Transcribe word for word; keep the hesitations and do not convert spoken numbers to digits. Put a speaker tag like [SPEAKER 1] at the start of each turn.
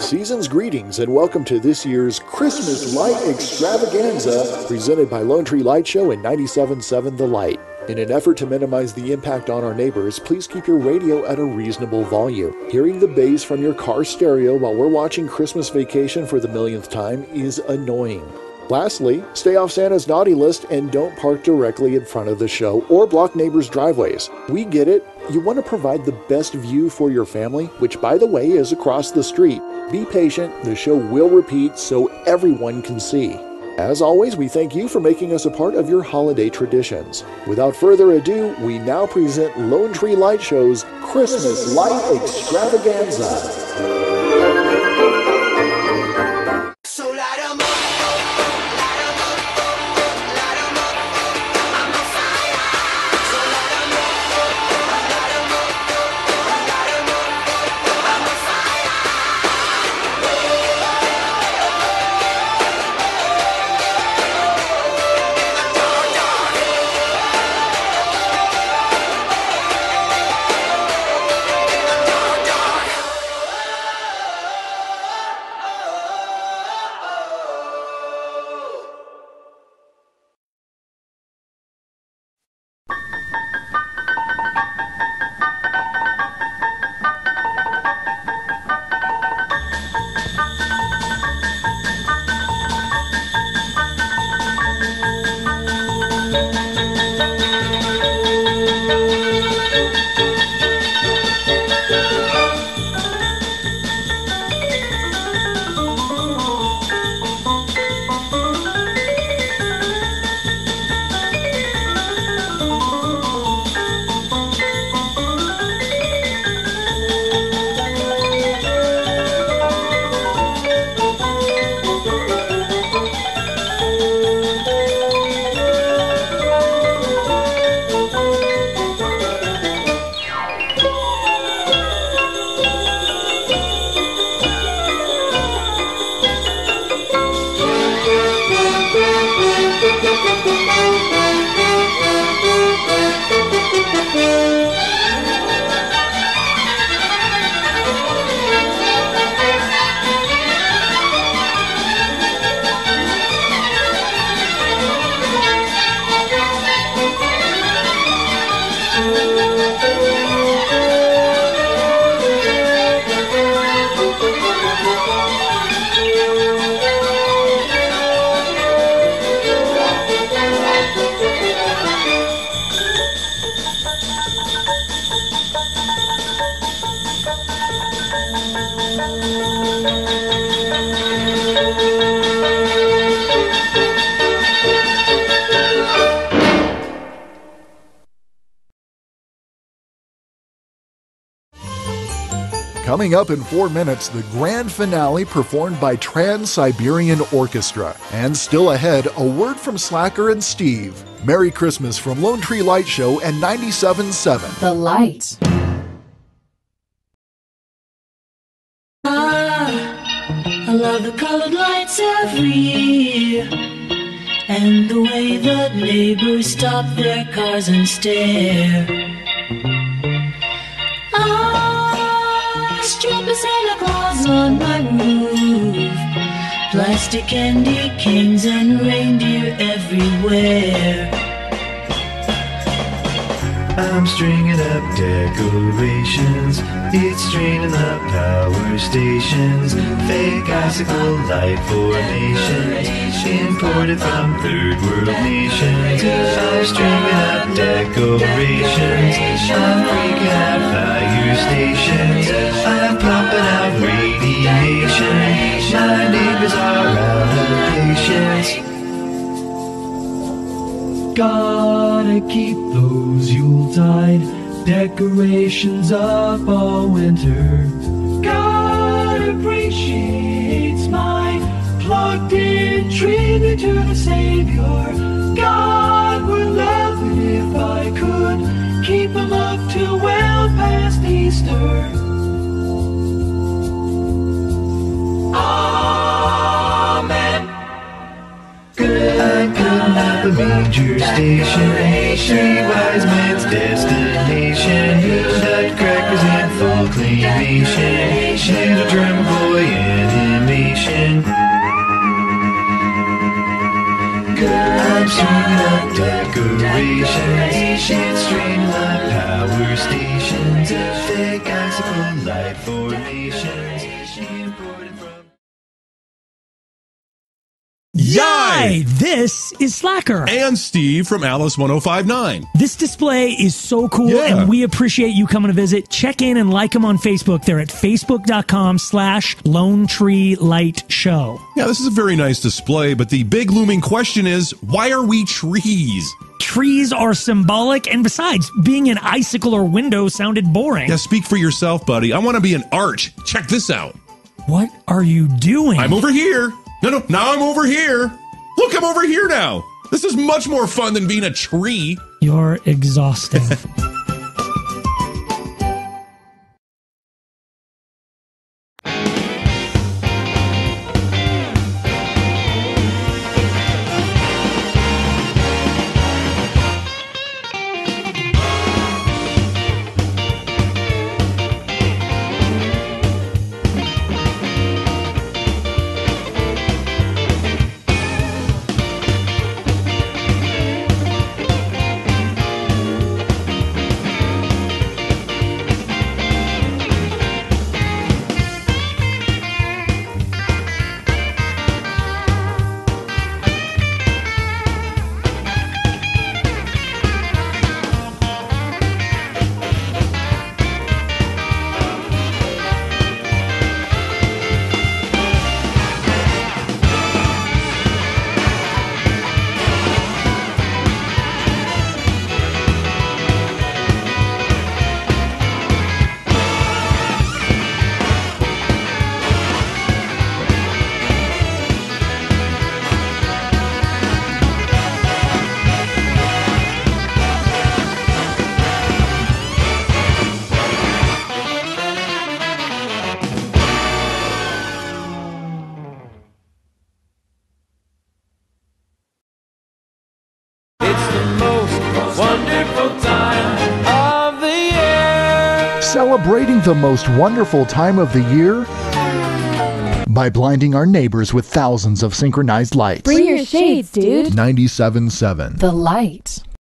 [SPEAKER 1] Season's greetings and welcome to this year's Christmas Light Extravaganza presented by Lone Tree Light Show and ninety-seven point seven The Light. In an effort to minimize the impact on our neighbors, please keep your radio at a reasonable volume. Hearing the bass from your car stereo while we're watching Christmas Vacation for the millionth time is annoying. Lastly, stay off Santa's naughty list and don't park directly in front of the show or block neighbors' driveways. We get it. You want to provide the best view for your family, which by the way is across the street. Be patient, the show will repeat so everyone can see. As always, we thank you for making us a part of your holiday traditions. Without further ado, we now present Lone Tree Light Show's Christmas Light Extravaganza. Coming up in four minutes, the grand finale performed by Trans-Siberian Orchestra. And still ahead, a word from Slacker and Steve. Merry Christmas from Lone Tree Light Show and ninety-seven point seven
[SPEAKER 2] The Light.
[SPEAKER 3] Ah, I love the colored lights every year, and the way that neighbors stop their cars and stare. Strip of Santa Claus on my roof, plastic candy canes and reindeer everywhere.
[SPEAKER 4] I'm stringing up decorations, it's draining the power stations, fake icicle light formations, imported from third world nations. I'm stringing up decorations, I'm freaking out fire stations, I'm pumping out radiation, my neighbors are out of patience. Gotta keep those Yuletide decorations up all winter. God appreciates my plugged-in tribute to the Savior. God would love it if I could keep him up till well past Easter. Amen. Good. I couldn't have a manger station, three wise men's destination, nutcrackers in full claymation, little drum boy in up string-up decorations, shade string-up power stations, fake icicle light formations, imported from...
[SPEAKER 2] Yay! This is Slacker.
[SPEAKER 5] And Steve from Alice one oh five nine.
[SPEAKER 2] This display is so cool,
[SPEAKER 5] Yeah.
[SPEAKER 2] and we appreciate you coming to visit. Check in and like them on Facebook. They're at facebook.com slash Lone Tree Light Show.
[SPEAKER 5] Yeah, this is a very nice display, but the big looming question is, why are we trees?
[SPEAKER 2] Trees are symbolic, and besides, being an icicle or window sounded boring.
[SPEAKER 5] Yeah, speak for yourself, buddy. I want to be an arch. Check this out.
[SPEAKER 2] What are you doing?
[SPEAKER 5] I'm over here. No, no, now I'm over here. Look, I'm over here now. This is much more fun than being a tree.
[SPEAKER 2] You're exhausting.
[SPEAKER 1] Celebrating the most wonderful time of the year by blinding our neighbors with thousands of synchronized lights.
[SPEAKER 6] Bring your shades, dude.
[SPEAKER 1] ninety-seven point seven
[SPEAKER 6] The Light.